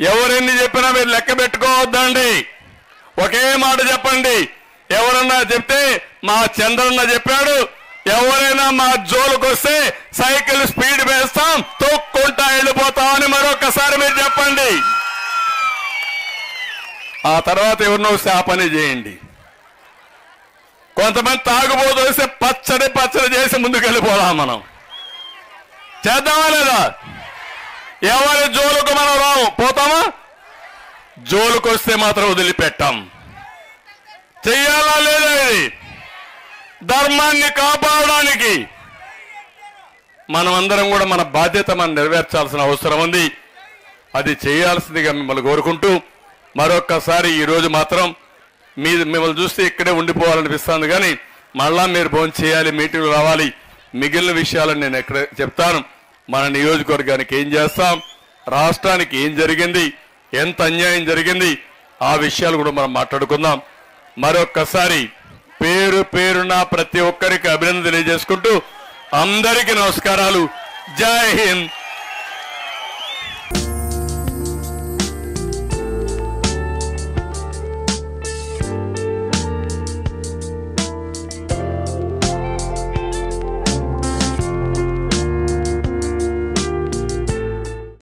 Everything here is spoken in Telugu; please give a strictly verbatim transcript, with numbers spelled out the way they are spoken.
ఎవరెన్ని చెప్పినా మీరు లెక్క పెట్టుకోవద్దండి. ఒకే మాట చెప్పండి. ఎవరన్నా చెప్తే మా చంద్రన్న చెప్పాడు, ఎవరైనా మా జోలుకు వస్తే సైకిల్ స్పీడ్ వేస్తాం, తొక్కుంటా వెళ్ళిపోతాం అని మరొకసారి మీరు చెప్పండి. ఆ తర్వాత ఎవరినో వస్తే ఆ పని చేయండి. కొంతమంది తాగుబోతు వస్తే పచ్చడి పచ్చడి చేసి ముందుకు వెళ్ళిపోదాం. మనం చేద్దామా లేదా? ఎవరి జోలుకు మనం రావు, పోతామా? జోలుకు వస్తే మాత్రం వదిలిపెట్టాం. చెయ్యాలా లేదా? ఇది ధర్మాన్ని కాపాడడానికి మనం అందరం కూడా మన బాధ్యత మనం నెరవేర్చాల్సిన అవసరం ఉంది. అది చేయాల్సిందిగా మిమ్మల్ని కోరుకుంటూ మరొక్కసారి ఈరోజు మాత్రం మీ మిమ్మల్ని చూస్తే ఇక్కడే ఉండిపోవాలనిపిస్తుంది, కానీ మళ్ళా మీరు భోజనం చేయాలి, మీటింగ్ రావాలి. మిగిలిన విషయాలను నేను ఎక్కడ చెప్తాను. మన నియోజకవర్గానికి ఏం చేస్తాం, రాష్ట్రానికి ఏం జరిగింది, ఎంత అన్యాయం జరిగింది, ఆ విషయాలు కూడా మనం మాట్లాడుకుందాం. మరొక్కసారి పేరు పేరున ప్రతి ఒక్కరికి అభినందన తెలియజేసుకుంటూ అందరికీ నమస్కారాలు. జై హింద్.